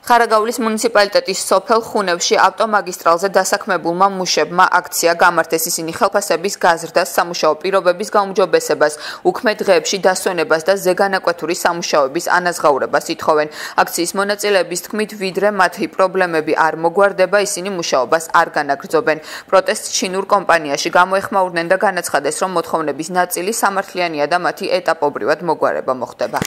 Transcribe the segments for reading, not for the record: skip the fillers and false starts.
ხარაგაულის მუნიციპალიტეტის სოფელ ხუნევში ავტომაგისტრალზე დასაქმებულმა მუშებმა აქცია გამართეს ისინი ხელფასების გაზრდას, სამუშაო პირობების გაუმჯობესებას, უქმე დღეებში დასვენებას და ზეგანაკვეთური სამუშაოების ანაზღაურებას ითხოვენ. აქციის მონაწილეების თქმით, ვიდრე მათი პრობლემები არ მოგვარდება, ისინი მუშაობას არ განაგრძობენ. პროტესტს ჩინურ კომპანიაში გამოეხმაურნენ და განაცხადეს, რომ მოთხოვნების ნაწილი სამართლიანია და მათი ეტაპობრივად მოგვარება მოხდება.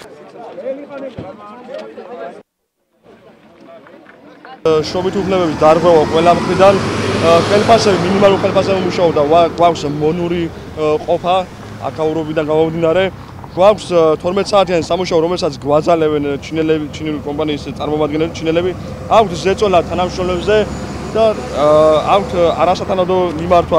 შრომით უფლებების დარღვევა ყველა მხრიდან, ხელფასები, მინიმალური ხელფასები მუშაობდა, გვაქვს მონური ყოფა აკაურობიდან გამომდინარე, გვაქვს 12 საათიანი სამუშაო, რომელსაც გვაძალებენ ჩინური კომპანიის წარმომადგენლები, ჩინელები, აქვთ ზეწოლა თანამშრომლებზე და აქვთ არასათანადო მიმართვა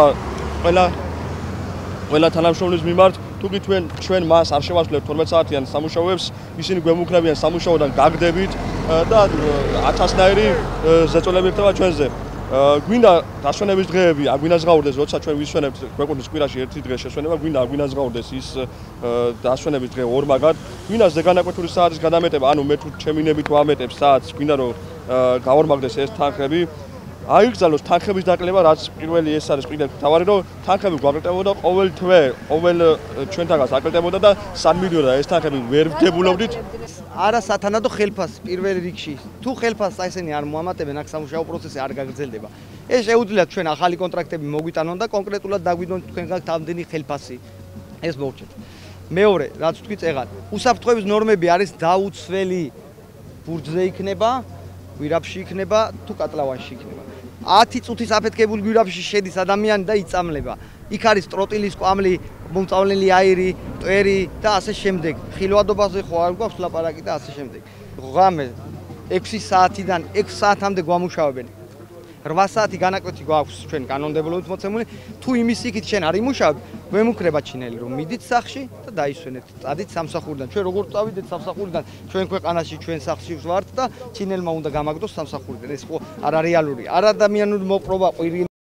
ყველა თანამშრომლის მიმართ. თუკი ჩვენ მას არ შევასრულებთ 12 საათიან სამუშაოებს, ისინი გვემუქრებიან სამუშაოდან გაგდებით და 1000-ნაირი ზეწოლები ხდება ჩვენზე. გვინდა დასვენების დღეები, აგვინაზღაურდეს, როცა ჩვენ ვისვენებთ ქვეყნის კვირაში ერთი დღე შესვენება, გვინდა აგვინაზღაურდეს ის დასვენების დღე ორ მაგად. გვინდა ზეგანაკვეთური საათის გადამეტება, ანუ მე თუ ჩემი ნებით ვამეტებ საათს, გვინდა რომ გავორმაგდეს ეს თანხები. აიგზავნოს თანხების დაკლება, რაც პირველი ეს არის პირველი თავარი, რომ თანხები გვაკრიტებოდა ყოველ თვე, ყოველ ჩვენთანაც აკრიტებოდა და სად მიდიოდა ეს თანხები ვერ ვდებულობდით. არასათანადო ხელფასი პირველ რიგში. თუ ხელფასს ესენი არ მოამატებენ, აქ სამუშაო პროცესი არ გაგრძელდება. ეს შეუძლიათ ჩვენ ახალი კონტრაქტები მოგვიტანონ და კონკრეტულად დაგვიდონ თქვენ გაქვთ ამდენი ხელფასი. ეს მოვჭეთ. მეორე, რაც თქვი წეღარ, უსაფრთხოების ნორმები არის დაუცველი. ბურჯზე იქნება, გვირაბში იქნება, თუ კატლავანში იქნება. 10 წუთის აფეთქებული გვირაბში შედის ადამიანი და იწამლება. იქ არის ტროტილის კვამლი, მომწავლელი აირი, მტვერი და ასე შემდეგ. ხილვადობაზე ხო არ გვაქვს ლაპარაკი და ასე შემდეგ. ღამე 6 საათიდან 6 საათამდე გვამუშავებენ. 8 საათი განაკვეთი გვაქვს ჩვენ კანონმდებლობით მოცემული. თუ იმის იქით შენ არ იმუშავებ, გვემუქრება ჩინელი, რომ მიდით სახში და დაისვენეთ. წადით სამსახურიდან. ჩვენ როგორ წავიდეთ სამსახურიდან, ჩვენ ქვეყანაში, ჩვენ სახში ვართ და ჩინელმა უნდა გამაგდოს სამსახურიდან. ეს ხო არარეალური, არადამიანური მოპყრობა ყვირილი